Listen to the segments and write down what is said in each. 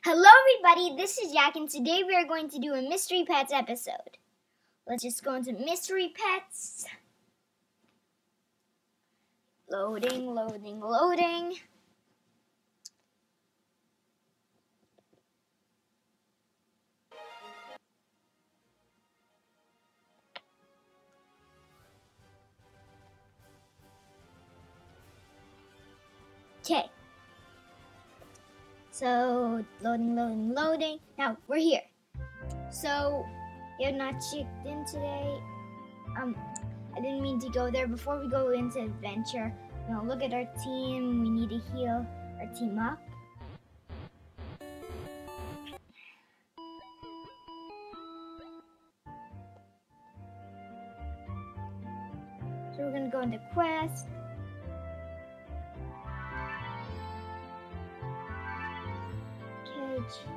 Hello everybody, this is Yak and today we are going to do a Mystery Pets episode. Let's just go into Mystery Pets. Loading. Okay. So, loading. Now, we're here. So, you're not checked in today. I didn't mean to go there. Before we go into adventure, look at our team. We need to heal our team up. So we're gonna go into quest. Cage.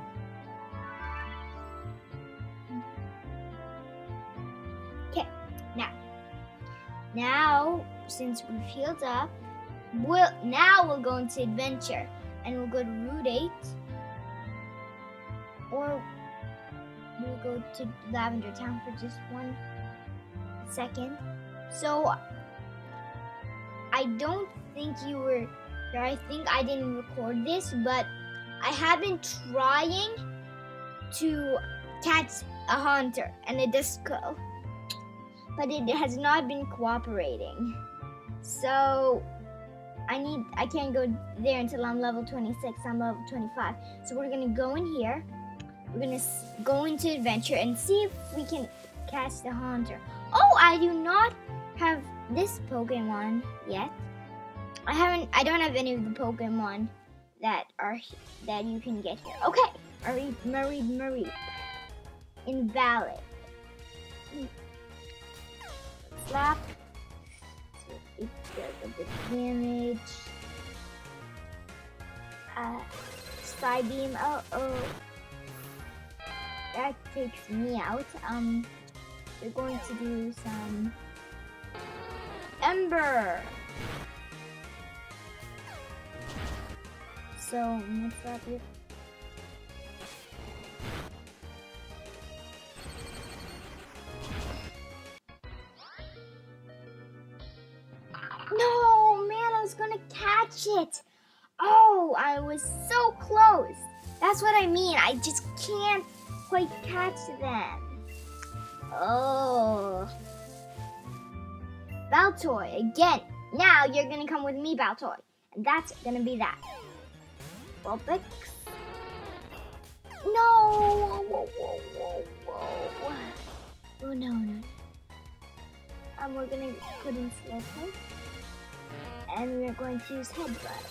Okay, now since we've healed up, we'll go into adventure and we'll go to Route 8 or we'll go to Lavender Town for just 1 second. So I don't think you were there. I think I didn't record this, but I have been trying to catch a hunter and a disco, but it has not been cooperating. So I can't go there until I'm level 26. I'm level 25. So we're gonna go in here. We're gonna go into adventure and see if we can catch the hunter. Oh, I do not have this Pokemon yet. I don't have any of the Pokemon that you can get here. Okay, Marie. Invalid. Slap. So it does a bit of damage. Psybeam. Oh. That takes me out. We're going to do some Ember. So let's slap it. No, man, I was gonna catch it. Oh, I was so close. That's what I mean. I just can't quite catch them. Oh. Baltoy, again. Now you're gonna come with me, Baltoy. And that's gonna be that. Vulpix. No! Whoa. Oh, no. We're gonna put in Slipper. And we're going to use Headbutt.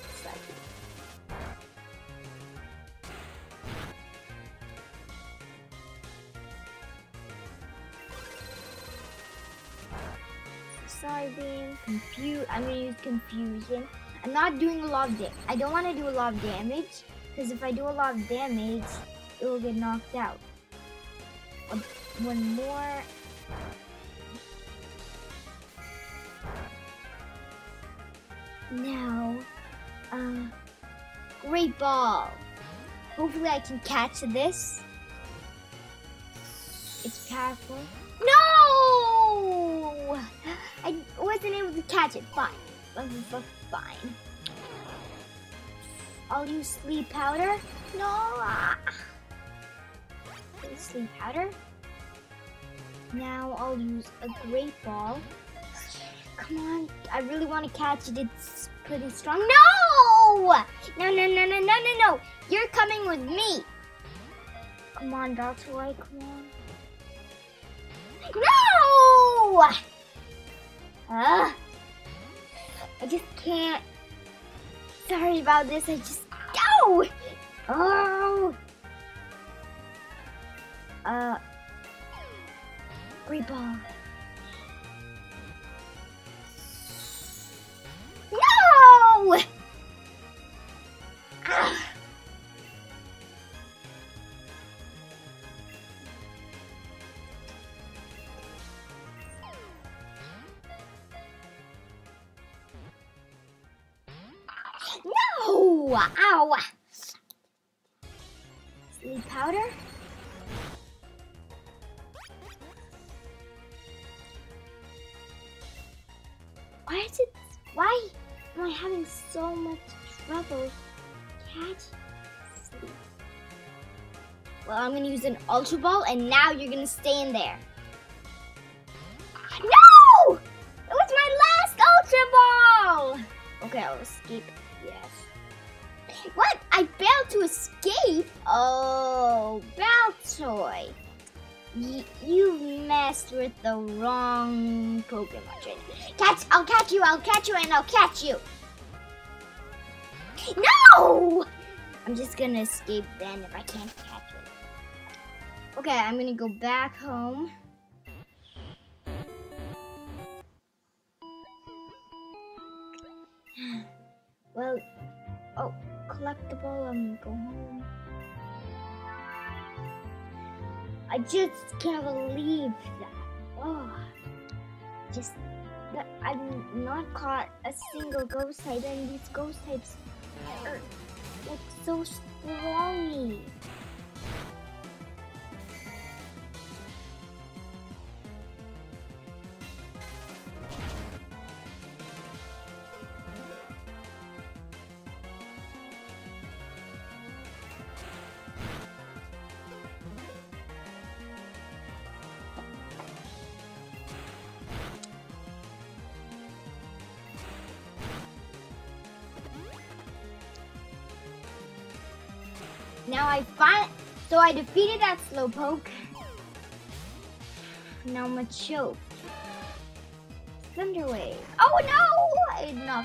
Psybeam, I'm gonna use Confusion. I'm not doing a lot of damage. I don't want to do a lot of damage, because if I do a lot of damage, it will get knocked out. One more. Now, Great Ball. Hopefully I can catch this. It's powerful. No! I wasn't able to catch it. Fine. I'll use Sleep Powder. No! Sleep Powder. Now I'll use a Great Ball. Come on. I really want to catch it. It's pretty strong. No! No. You're coming with me. Come on, Baltoy. Come on. No! I just can't. Sorry about this. I just go. Oh. Great Ball. No! No! Ow! Sleep powder. Why am I having so much trouble catching sleep? Well, I'm gonna use an Ultra Ball, and now you're gonna stay in there. No! It was my last Ultra Ball! Okay, I'll escape. Yes. What? I failed to escape? Oh, Baltoy. You messed with the wrong Pokemon trainer. I'll catch you, and I'll catch you. No! I'm just gonna escape then if I can't catch it. Okay, I'm gonna go back home. Well, oh, collectible, I'm gonna go home. I just can't believe that. Oh, that I've not caught a single ghost type, and these ghost types are like so strongy. Now I defeated that Slowpoke. Now Machoke. Thunderwave. Oh no! I knocked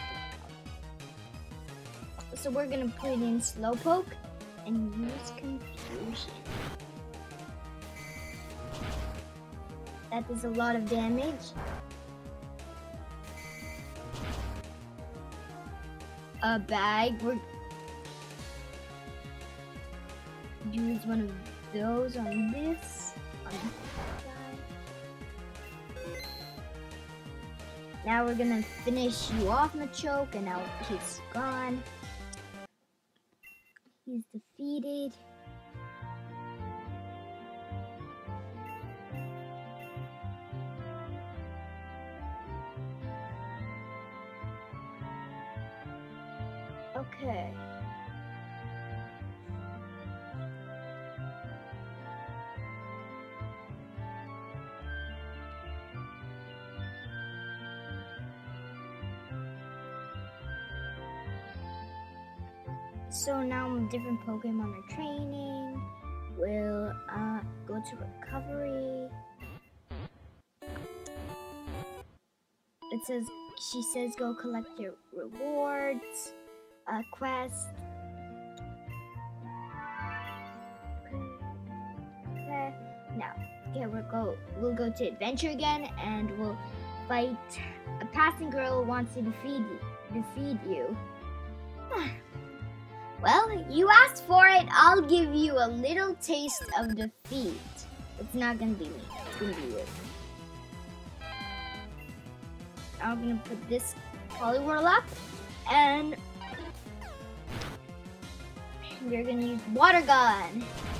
it out. So we're gonna put in Slowpoke and use Confusion. That does a lot of damage. A bag. We're use one of those on this. Now we're gonna finish you off, Machoke, and now he's gone. He's defeated. Okay. So now different Pokemon are training. We'll go to recovery. She says go collect your rewards, quest. Okay. Now, okay, we'll go to adventure again, and we'll fight a passing girl who wants to defeat you. Well, you asked for it. I'll give you a little taste of defeat. It's not gonna be me. It's gonna be you. I'm gonna put this Poliwhirl up, and you're gonna use Water Gun.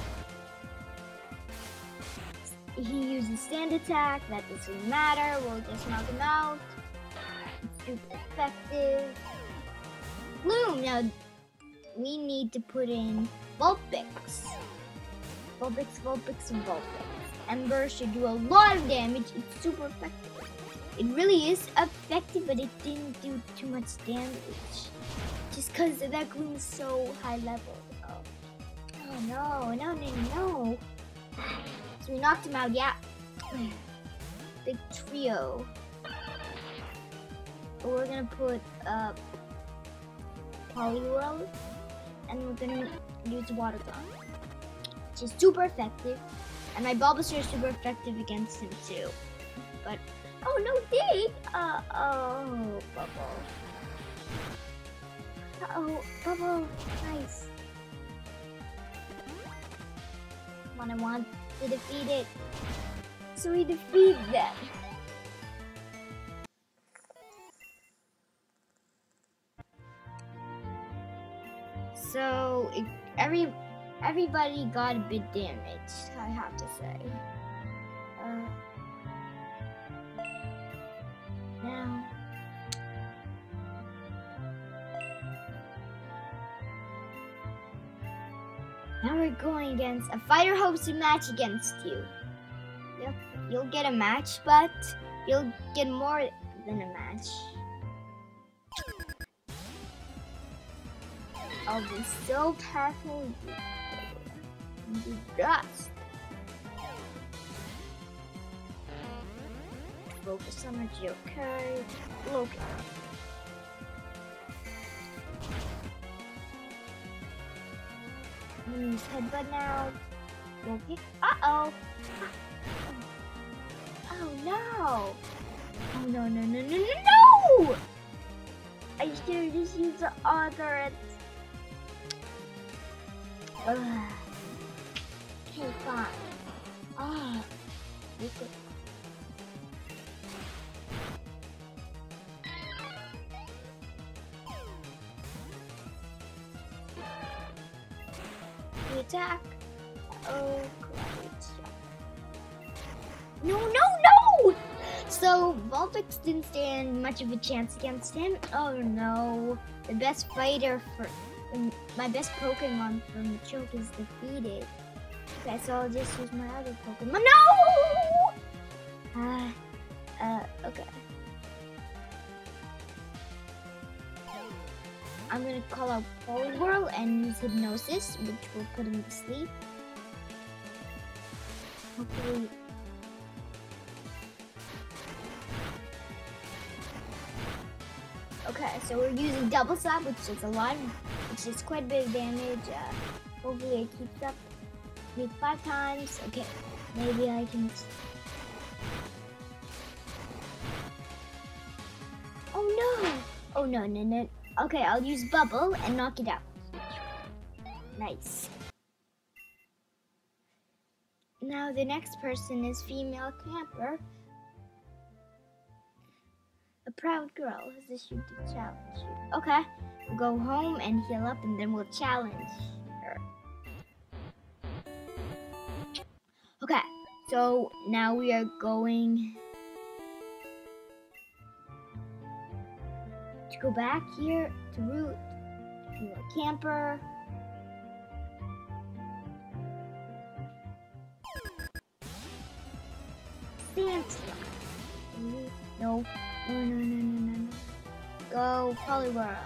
He uses Stand Attack. That doesn't matter. We'll just knock him out. It's super effective. Bloom. Now, we need to put in Vulpix. Vulpix. Ember should do a lot of damage. It's super effective. It really is effective, but it didn't do too much damage. Just because that gloom is so high level. Oh no. So we knocked him out, yeah. Big trio. But we're gonna put Poliwhirl, and we're gonna use Water Gun, which is super effective, and my Bulbasaur is super effective against him too. But oh no, dig! Bubble, nice. I want to defeat it, so we defeat them. So every everybody got a bit damaged, I have to say. Now we're going against a fighter hosted match against you. Yep, you'll get a match, but you'll get more than a match. I'll be so powerful. You dust. Focus on the Joker. Loki. I'm gonna use headbutt now. Loki. Uh-oh. Oh no. Oh no, no, no, no, no, no! I should have just used the other. Okay, fine. You could. We attack. Oh, great. No, no, no! So, Vulpix didn't stand much of a chance against him. Oh no. The best fighter for. My best Pokemon from Machoke is defeated. Okay, so I'll just use my other Pokemon. No! Okay. I'm gonna call out Poliwhirl and use Hypnosis, which will put him to sleep. Hopefully. Okay, so we're using Double Slap, which is a lot, which is quite a bit of damage. Hopefully it keeps up. Maybe 5 times. Okay, maybe I can. Oh no! Oh no, no, no. Okay, I'll use Bubble and knock it out. Nice. Now the next person is Female Camper. A proud girl has issued a challenge. Okay, we'll go home and heal up and then we'll challenge her. Okay, so now we are going to go back here to Route, Female Camper. Sandslot. No. No, no, no, no, no, no. Go, Poliwhirl.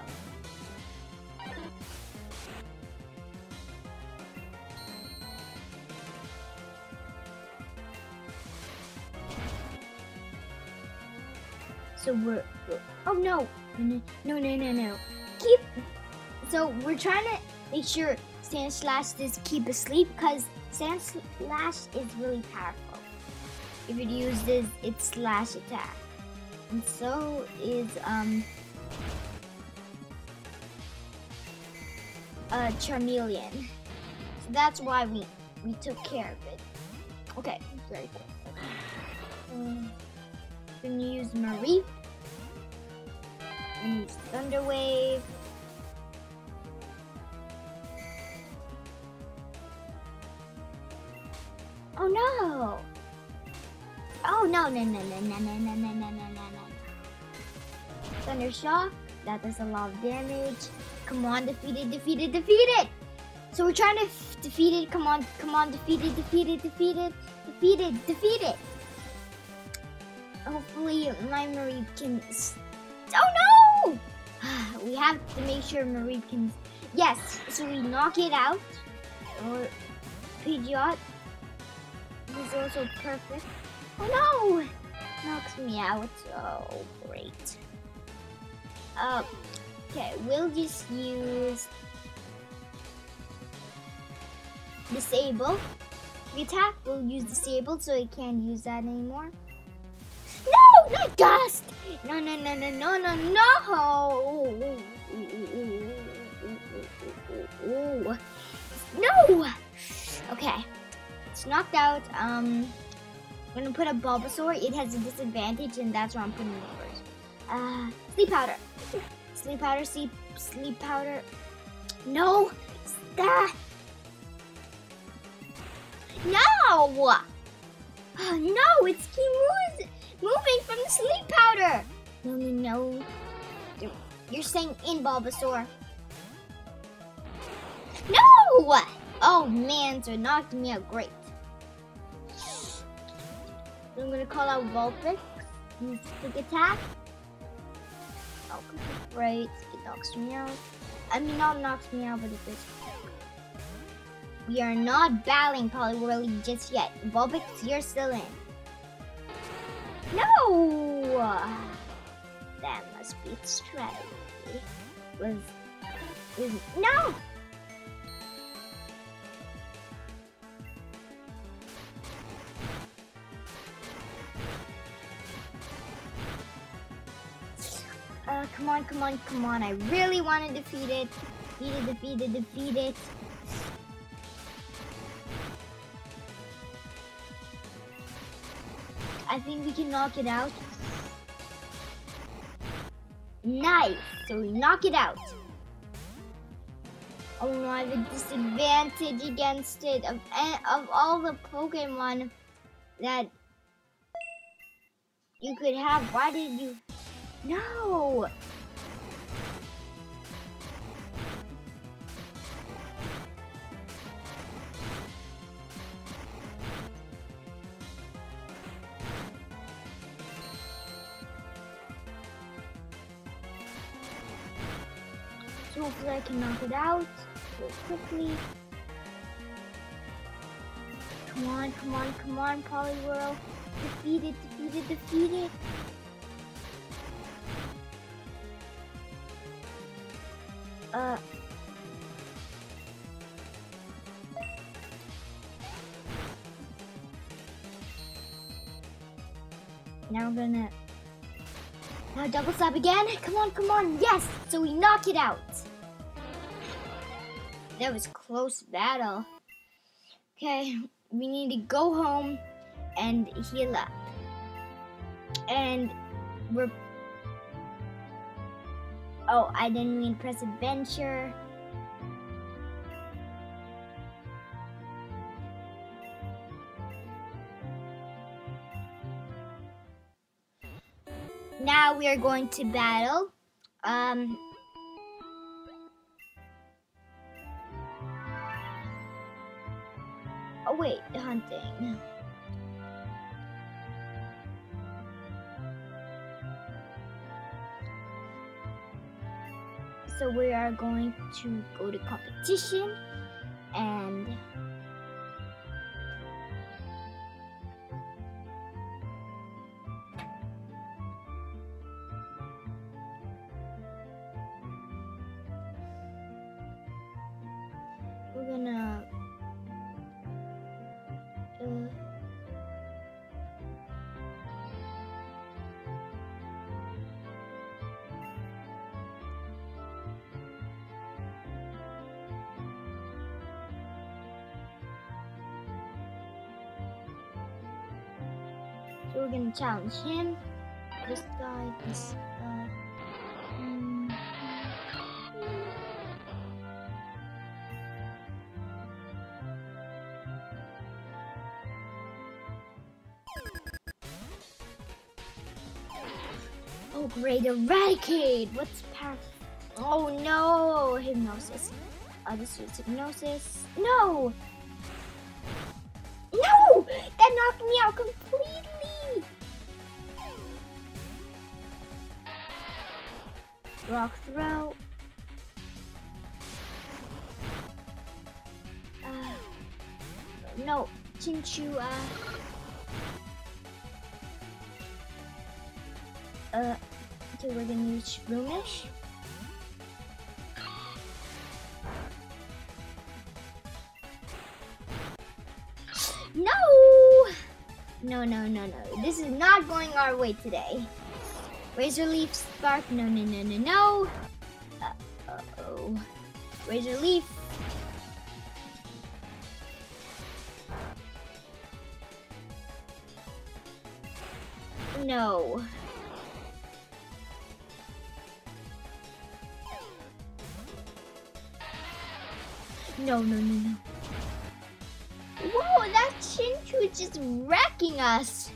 So we're oh no. No, no, no, no, no. So we're trying to make sure Sandslash does keep asleep because Sandslash is really powerful. If it uses its slash attack. And so is Charmeleon. So that's why we took care of it. Okay, very cool. Then you use Mareep. And use Thunder Wave. Oh no! Oh no, no, no, no, no, no, no, no, no, no, no. Thunder Shock, that does a lot of damage. Come on, defeat it, defeat it, defeat it! So we're trying to defeat it. Come on, come on, defeat it, defeat it, defeat it, defeat it, defeat it. Hopefully my Mareep can. Oh no! We have to make sure Mareep can. Yes, so we knock it out. Or Pidgeot is also perfect. Oh no! Knocks me out. Oh, great. Okay, we'll just use Disable. The attack, we'll use Disable so it can't use that anymore. No! Not Dust! No, no, no, no, no, no, no! No! Okay. It's knocked out. I'm gonna put a Bulbasaur. It has a disadvantage, and that's why I'm putting it first. Sleep Powder. Sleep Powder, sleep powder. No! No! No, it's keep moving from the sleep powder. No. You're staying in, Bulbasaur. No! Oh man, so it knocked me out. Great. So I'm gonna call out Vulpix. Use Stick Attack. Oh, great. It knocks me out. I mean, not knocks me out, but it does. We are not battling Poliwhirly just yet. Vulpix, you're still in. No! That must be its strategy. No! Come on. I really want to defeat it. Defeat it. I think we can knock it out. Nice. So we knock it out. Oh no, I have a disadvantage against it. Of all the Pokemon that you could have, why did you... No! So hopefully I can knock it out real quickly. Come on, Poliwhirl. Defeat it. Now we're gonna double slap again. Come on. Yes! So we knock it out. That was close battle. Okay, we need to go home and heal up. And we're... Oh, I didn't mean press adventure. Now we are going to battle. Oh wait, hunting. So we are going to go to competition and we're gonna so we're gonna challenge him. This guy. Oh great, Eradicate! What's power? Oh no, Hypnosis. This is Hypnosis. No! No! That knocked me out completely! Rock Throw. No, Chinchou. Okay, we're gonna use Shroomish. No. This is not going our way today. Razor Leaf, Spark. No. Uh-oh. Razor Leaf. No. No. Whoa, that was just wrecking us.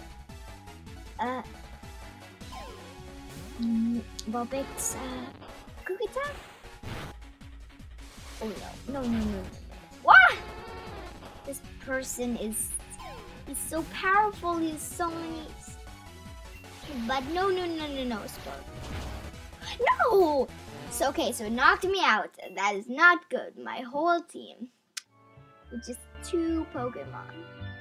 Vulpix, quick attack? Oh no. What? This person is, he's so powerful, he has so many, but no, Spark. No! So, okay, so it knocked me out. That is not good. My whole team, with just 2 Pokemon.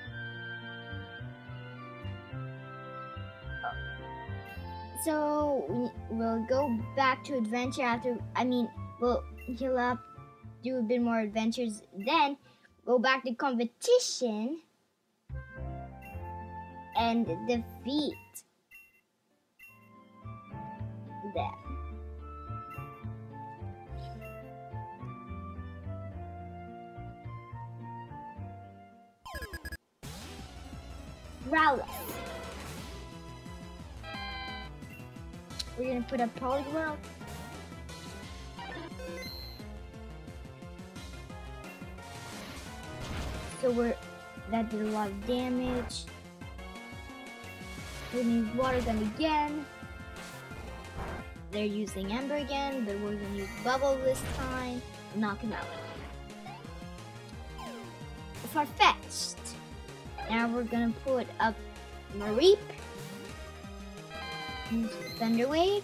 So we'll go back to adventure after, we'll heal up, do a bit more adventures, then go back to competition and defeat them. Rowlet. We're gonna put up Poliwhirl. So that did a lot of damage. We're gonna use Water Gun again. They're using Ember again, but we're gonna use Bubble this time. Knock him out. Farfetch'd. Now we're gonna put up Mareep. Use Thunder Wave.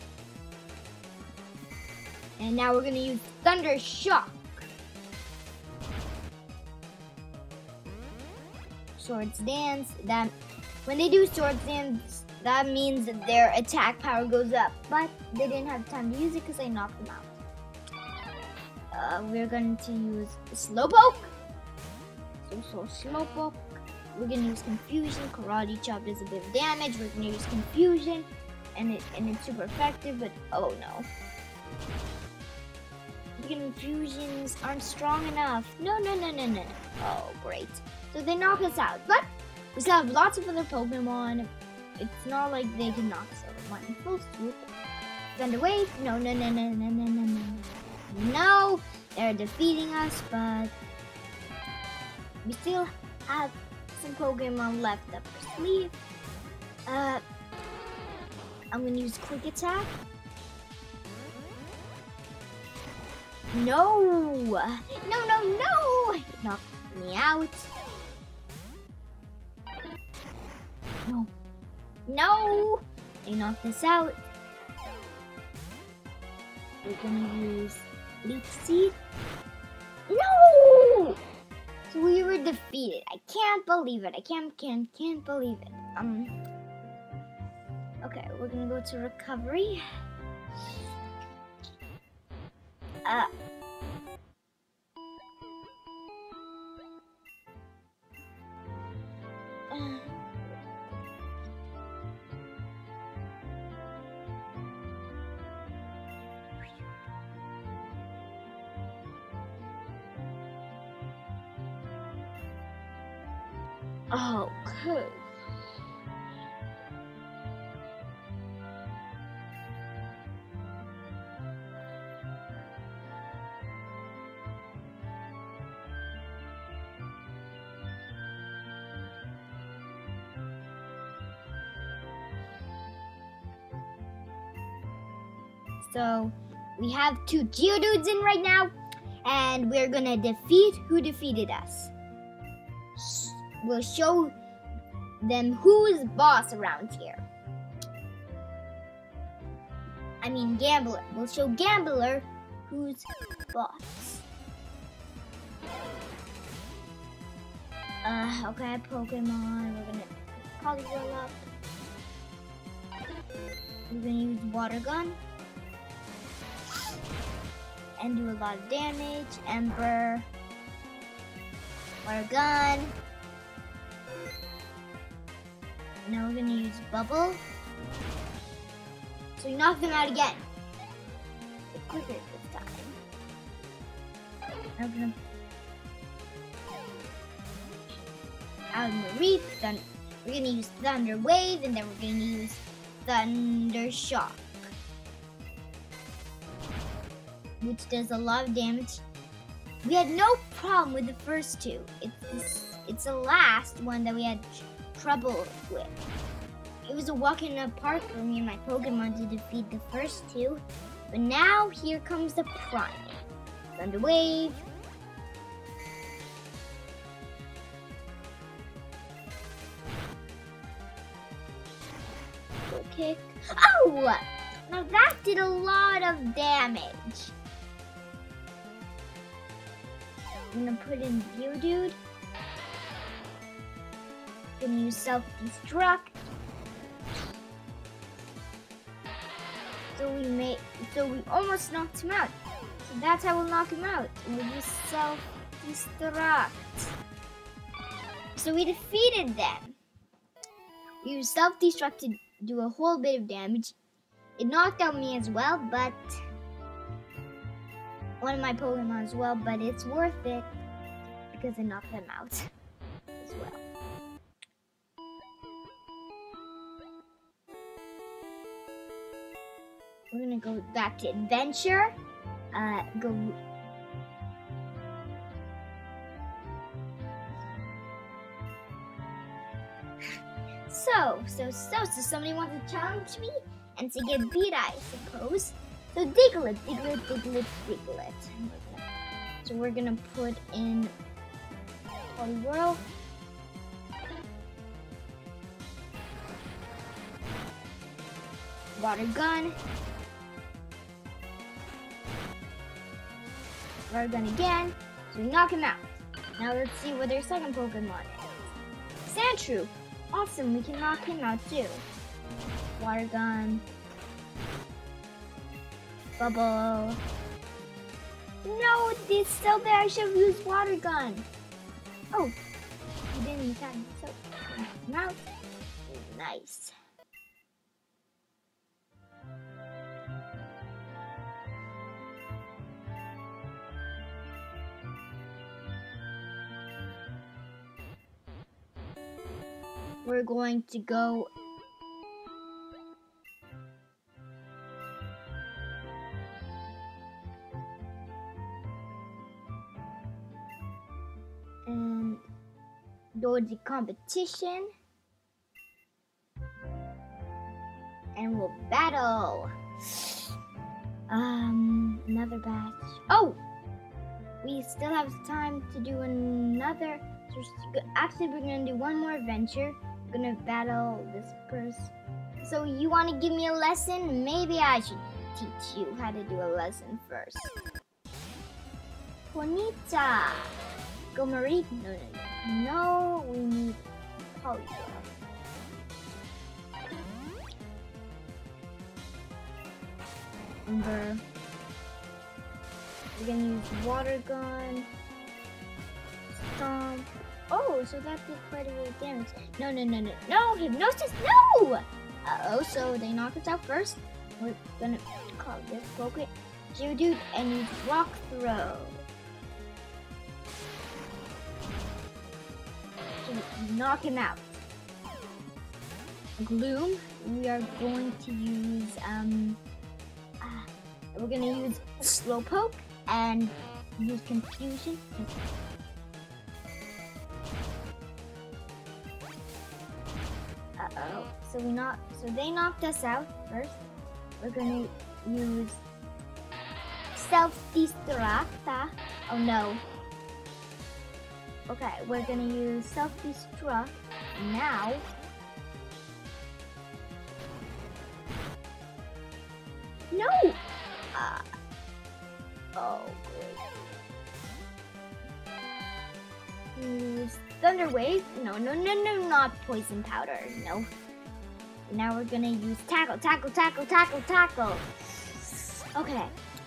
And now we're gonna use Thunder Shock. Swords Dance. That when they do Swords Dance, that means that their attack power goes up. But they didn't have time to use it because I knocked them out. We're going to use Slowpoke. So Slowpoke. We're gonna use Confusion. Karate Chop does a bit of damage. We're gonna use Confusion, and it's super effective. But oh no, the Confusions aren't strong enough. No. Oh great. So they knock us out, but we still have lots of other Pokemon. It's not like they can knock us out. One full swoop. Thunder Wave. No. No, they're defeating us, but we still have some Pokemon left up our sleeve. I'm gonna use Quick Attack. No! It knocked me out. No! They knocked us out. We're gonna use Leech Seed. No! So we were defeated. I can't believe it. I can't believe it. Okay, we're gonna go to recovery. Okay. So we have 2 Geodudes in right now, and we're gonna defeat who defeated us. We'll show them who's boss around here. I mean Gambler. We'll show Gambler who's boss. Okay, Pokemon. We're gonna Poliwhirl up. We're gonna use Water Gun and do a lot of damage. Ember, Water Gun. Now we're gonna use Bubble. So we knock them out again. But quicker this time. Now we're gonna out Mareep. We're gonna use Thunder Wave, and then we're gonna use Thunder Shock, which does a lot of damage. We had no problem with the first 2. It's it's the last one that we had trouble with. It was a walk in the park for me and my Pokemon to defeat the first two. But now here comes the Primeape. Thunder Wave. Go kick. Oh! Now that did a lot of damage. I'm gonna put in Geodude. Gonna use self-destruct. So we almost knocked him out. So that's how we'll knock him out. We'll use self-destruct. So we defeated them. We used self-destruct to do a whole bit of damage. It knocked out me as well, but one of my Pokemon as well, but it's worth it because it knocked them out as well. We're gonna go back to adventure. So somebody wants to challenge me and to get beat, I suppose. So Diglett. So we're gonna put in Poliwhirl. Water Gun. Water Gun again. So we knock him out. Now let's see what their second Pokemon is. Sandshrew. Awesome, we can knock him out too. Water Gun. Bubble. No, it's still there. I should have used Water Gun. Oh, he didn't in time. So, knock him out. Nice. We're going to go and go to competition and we'll battle. Another batch. Oh, we still have time to do another. Actually, we're gonna do one more adventure. We're gonna battle this person. So you want to give me a lesson? Maybe I should teach you how to do a lesson first. Ponyta. Go Marie. No, we need Poliwhirl. Ember. We're gonna use Water Gun. Stomp. Oh, so that did quite a bit of damage. No, Hypnosis, no! Uh-oh, so they knocked us out first. We're gonna call this Poké Geodude and use Rock Throw. To knock him out. Gloom, we are going to use, we're gonna use Slowpoke and use Confusion. Uh-oh. So they knocked us out first. We're gonna use self-destruct. Oh no. Okay, we're gonna use self-destruct now. No! Oh, great. Use Thunder Wave. No, not Poison Powder. No. Now we're gonna use Tackle. Okay.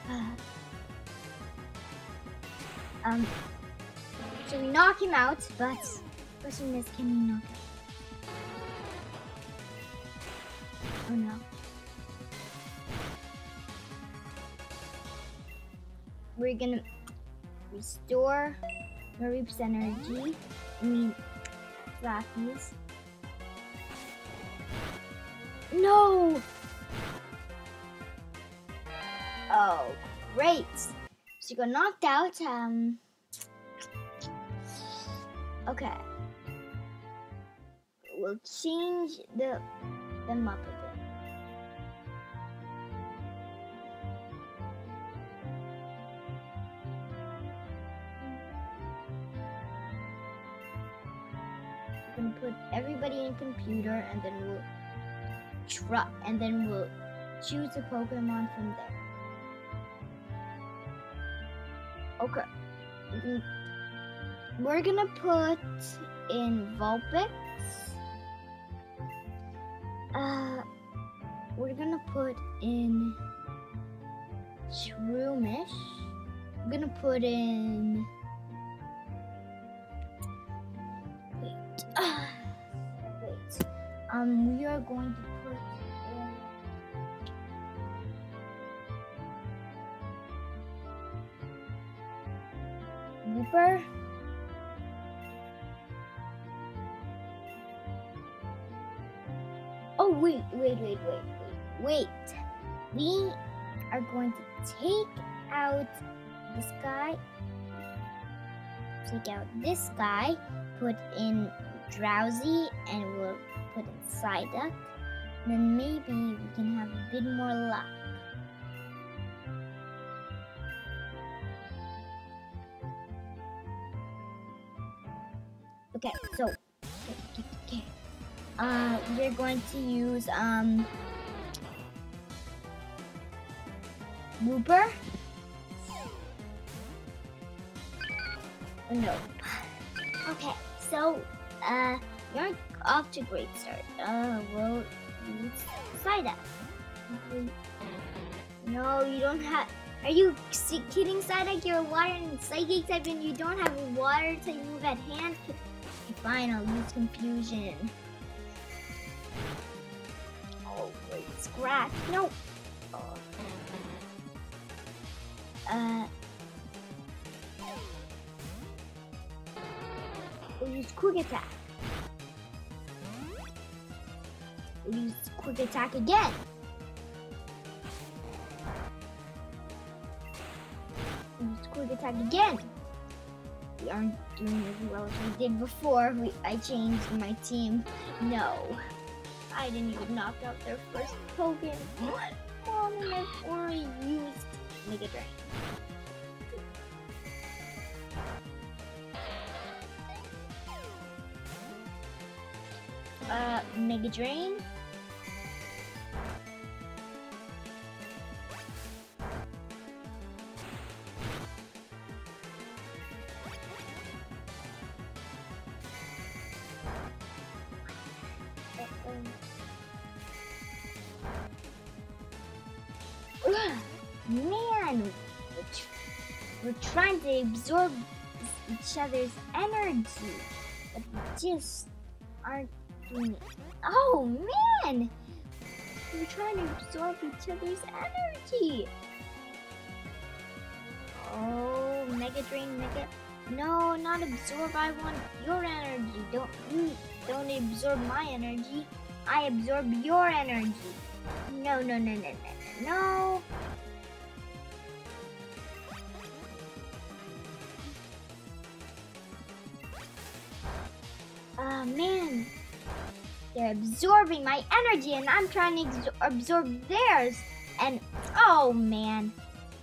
So we knock him out, but the question is, can we knock him? Oh no. We're gonna restore Mareep's energy. Flappies. No! Oh, great. She got knocked out. Okay. We'll change them up a bit. We're gonna put everybody in computer, and then we'll choose a Pokemon from there. Okay. We're gonna put in Vulpix. We're gonna put in Shroomish. I'm gonna put in. Wait. We are going to put in Reaper. Oh, wait. We are going to take out this guy. Take out this guy. Put in Drowsy, and we'll put in Psyduck. Then maybe we can have a bit more luck. Okay, so we're going to use Wooper. No. Okay, so you're off to a great start. We'll use Psyduck. No, you don't have. Are you kidding, Psyduck? You're a water and psychic type, and you don't have a water type move at hand. Fine, I'll use Confusion. Oh, great. Scratch. No. We'll use Quick Attack. We'll use Quick Attack again. We'll use Quick Attack again. We aren't doing as well as we did before. I changed my team. No. I didn't even knock out their first Pokemon. And I've already used Mega Drain. Mega Drain. Man, we're trying to absorb each other's energy, but we just aren't doing it. Oh man, we're trying to absorb each other's energy. Oh, Mega Drain, Mega. No, not absorb. I want your energy. Don't absorb my energy. I absorb your energy. No. Man, they're absorbing my energy, and I'm trying to absorb theirs. And oh man.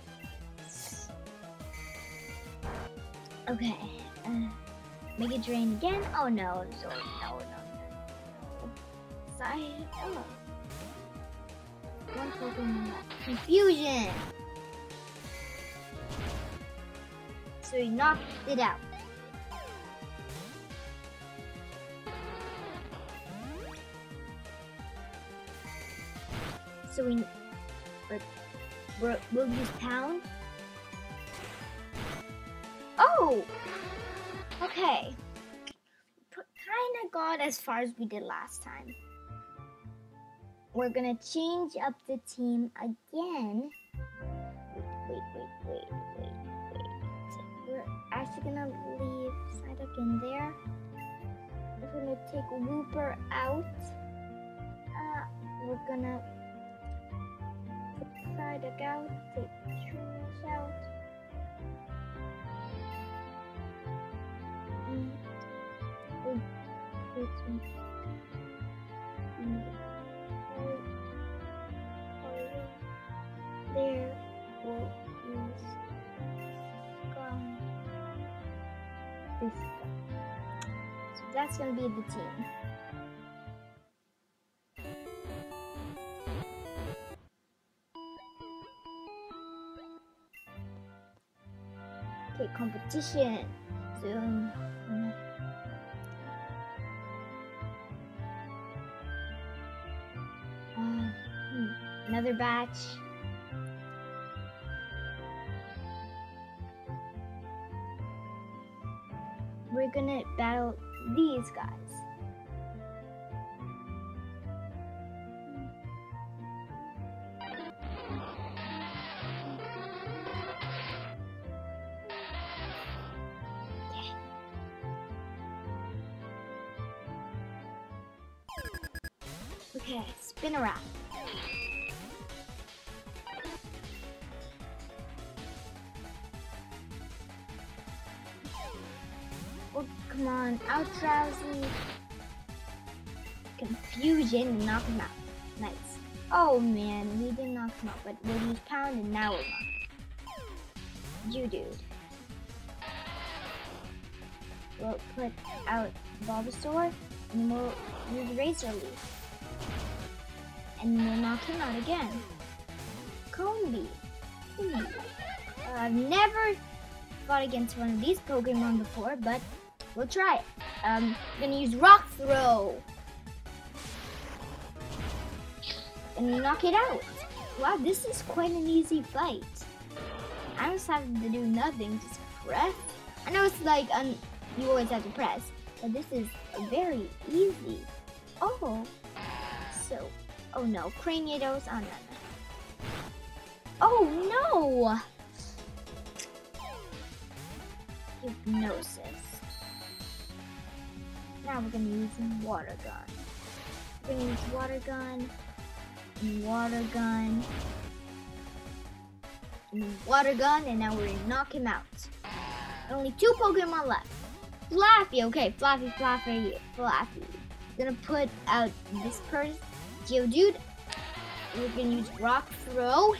Okay. Mega Drain again. Oh no, absorb. No. Oh. One Pokemon left. Confusion! So he knocked it out. So we'll use Pound. Oh! Okay. Kinda got as far as we did last time. We're gonna change up the team again. Wait. We're actually gonna leave Psyduck in there. We're gonna take Wooper out. We're gonna put Psyduck out, take Shroomish out. There will use this guy. So that's gonna be the team. Okay, competition. So another batch. We're gonna battle these guys. Okay, spin around. Oh, come on, out drowsy. Confusion, knock him out. Nice. Oh man, we didn't knock him out, but we'll use pound and now we'll knock. You dude. We'll put out Bulbasaur and we'll use Razor Leaf. And we'll knock him out again. Combee. I've never fought against one of these Pokemon before, but we'll try it. I'm gonna use Rock Throw. And knock it out. Wow, this is quite an easy fight. I just have to do nothing, just press. I know it's like, you always have to press, but this is very easy. Oh, so, oh no, Craniatos, oh no. Oh no! Hypnosis. Now we're gonna use Water Gun. We're gonna use Water Gun, and Water Gun, and Water Gun, and now we're gonna knock him out. Only 2 Pokemon left. Flaffy, okay, Flaffy. Gonna put out this person, Geodude. We're gonna use Rock Throw.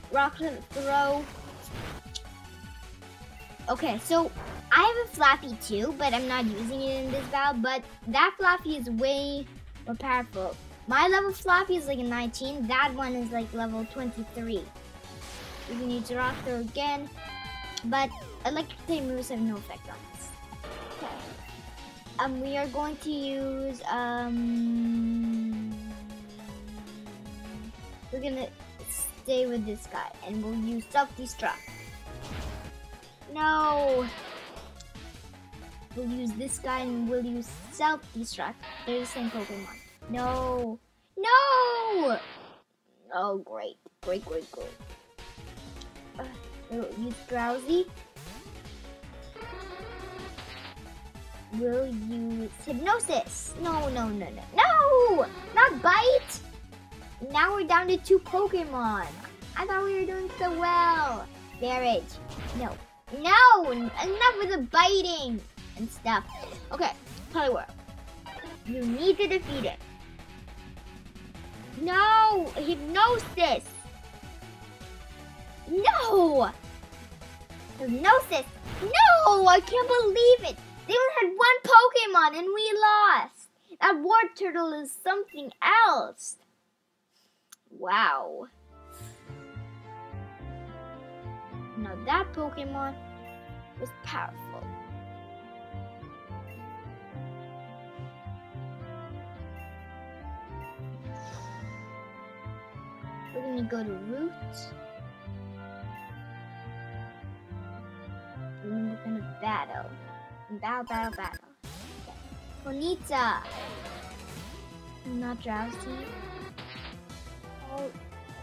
Okay, so I have a Flaffy too, but I'm not using it in this battle, but that Flaffy is way more powerful. My level Flaffy is like a 19, that one is like level 23. We can use Rock Throw again, but electric type moves have no effect on this. Okay. We are going to use, we're gonna stay with this guy, and we'll use Self-Destruct. No! We'll use this guy, and we'll use Self-Destruct. They're the same Pokemon. No! No! Oh, great. Great. We'll use Drowsy. We'll use Hypnosis. No! Not Bite! Now we're down to 2 Pokemon. I thought we were doing so well. Barrage. No. Enough with the biting and stuff. Okay, Poliwhirl. You need to defeat it. No! Hypnosis! No! Hypnosis! No! I can't believe it! They only had 1 Pokemon and we lost! That Wartortle is something else! Wow. Now that Pokemon was powerful. We're gonna go to Root. And then we're gonna battle. Battle. Okay. Ponyta. Not Drowsy. Oh.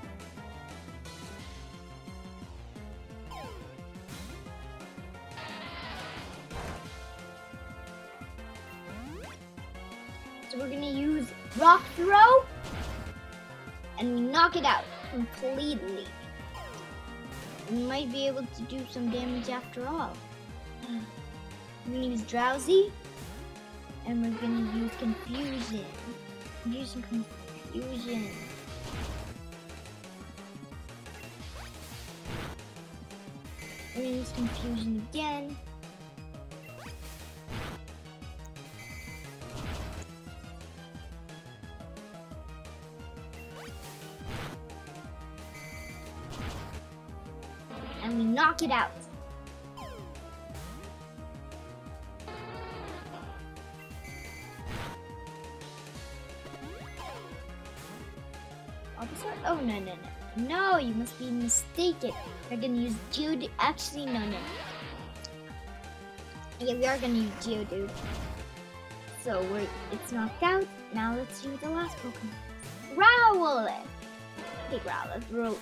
So we're gonna use Rock Throw and knock it out completely. We might be able to do some damage after all. We're gonna use Drowsy. And we're gonna use confusion. Using confusion. We're gonna use confusion again. And we knock it out. Officer? Oh, no. No, you must be mistaken. We're gonna use Geodude. Actually, no. Yeah, we are gonna use Geodude. So it's knocked out. Now let's use the last Pokemon. Growlithe! Okay, Growlithe, roll.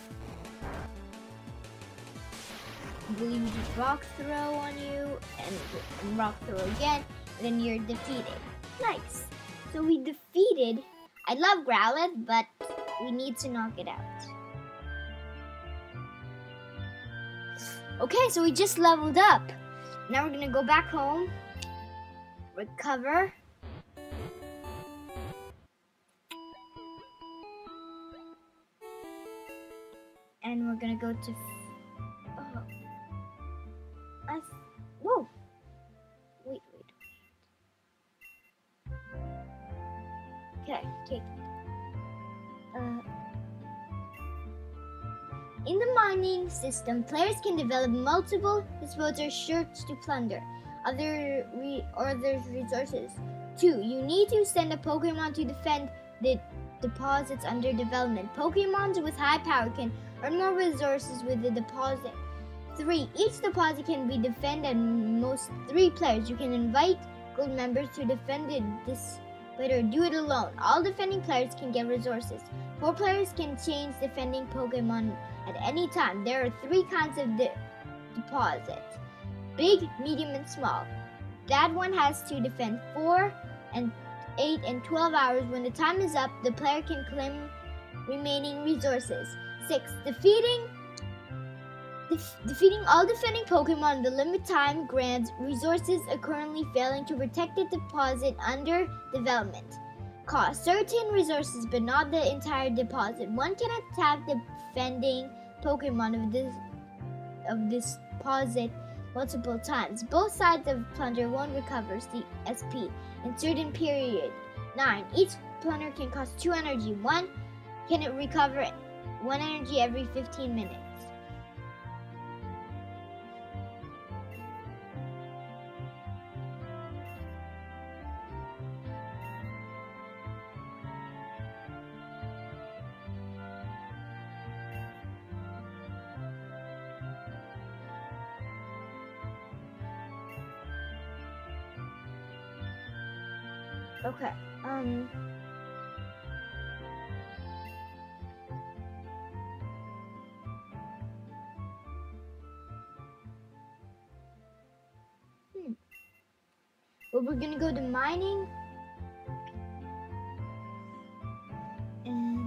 I believe you just Rock Throw on you, and Rock Throw again, and then you're defeated. Nice. So we defeated. I love Growlithe, but we need to knock it out. Okay, so we just leveled up. Now we're gonna go back home, recover. And we're gonna go to, whoa, wait. Okay. In the mining system, players can develop multiple disposer shirts to plunder other resources. 2. You need to send a Pokemon to defend the deposits under development. Pokemons with high power can earn more resources with the deposit. 3. Each deposit can be defended at most 3 players. You can invite gold members to defend this, or do it alone. All defending players can get resources. 4 players can change defending Pokemon at any time. There are 3 kinds of deposits: big, medium, and small. That one has to defend 4 and 8 and 12 hours. When the time is up, the player can claim remaining resources. 6. Defeating all defending Pokemon in the limit time grants resources currently failing to protect the deposit under development. Cost certain resources but not the entire deposit. One can attack the defending Pokemon of this deposit multiple times. Both sides of plunder won't recover the SP in certain period. 9. Each plunder can cost 2 energy. 1 can recover 1 energy every 15 minutes. Okay, well, we're gonna go to mining, and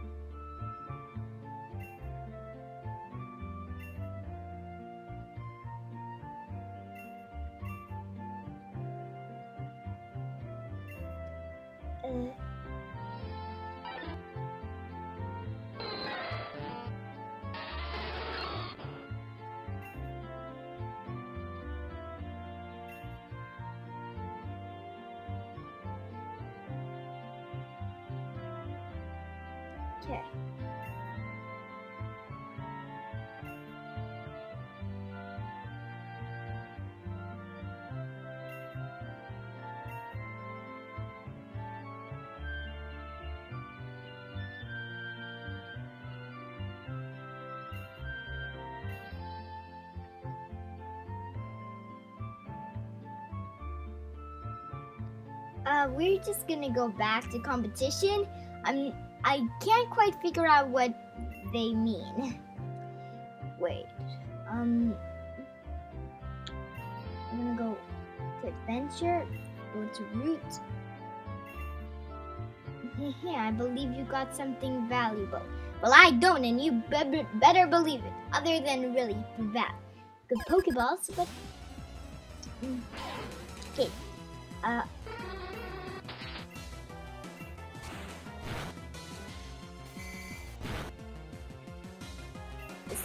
okay. We're just gonna go back to competition. I can't quite figure out what they mean. Wait. I'm gonna go to adventure, go to route. Yeah, I believe you got something valuable. Well, I don't, and you better believe it. Other than really good Pokeballs, but okay.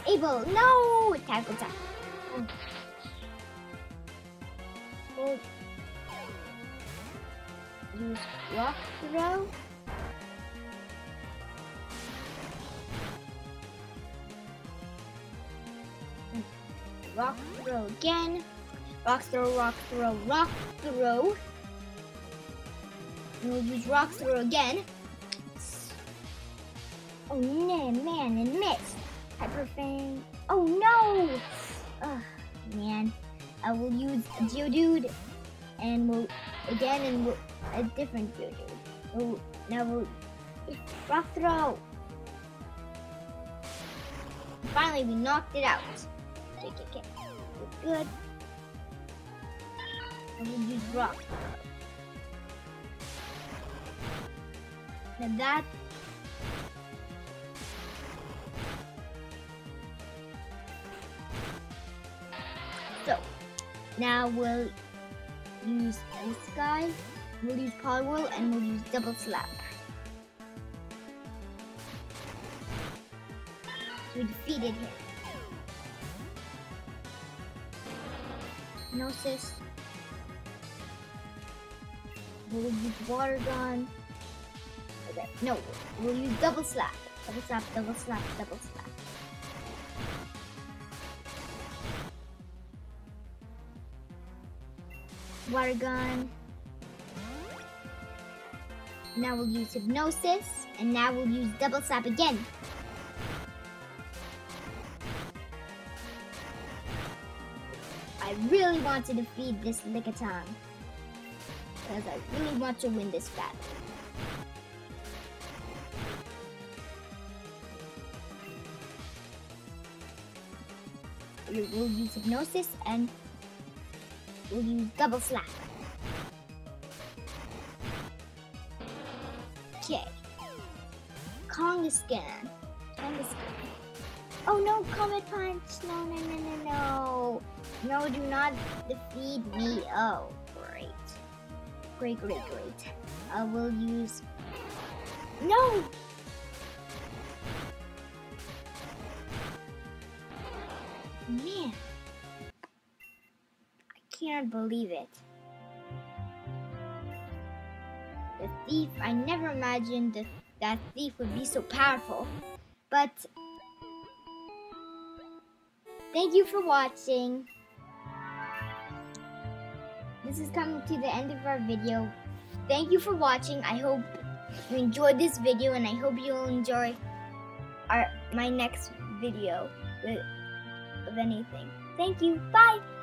able. No! Tackle, tackle. Oh. Oh. Use rock throw. Rock throw again. Rock throw, rock throw, rock throw. And we'll use rock throw again. Oh no, man, and miss. Hyper Fang. Oh no! Ugh, man. I will use a Geodude, and we'll again, and we'll a different Geodude. Now we'll rock throw. Finally, we knocked it out. Okay. We're good. And we'll use rock throw. Now that. So, now we'll use this guy. We'll use Poliwhirl and we'll use Double Slap. So we defeated him. Gnosis. We'll use Water Gun. Okay, no, we'll use Double Slap. Double Slap, Double Slap, Double Slap. Water Gun. Now we'll use Hypnosis, and now we'll use Double Slap again. I really want to defeat this Lickitung, because I really want to win this battle. We'll use Hypnosis, and we'll use Double Slap. Okay. Kangaskhan. Oh no, Comet Punch! No. No, do not defeat me. Oh, great. Great. I will use... No! Man. I can't believe it. The thief, I never imagined that thief would be so powerful. But thank you for watching. This is coming to the end of our video. Thank you for watching. I hope you enjoyed this video, and I hope you'll enjoy my next video of anything. Thank you. Bye.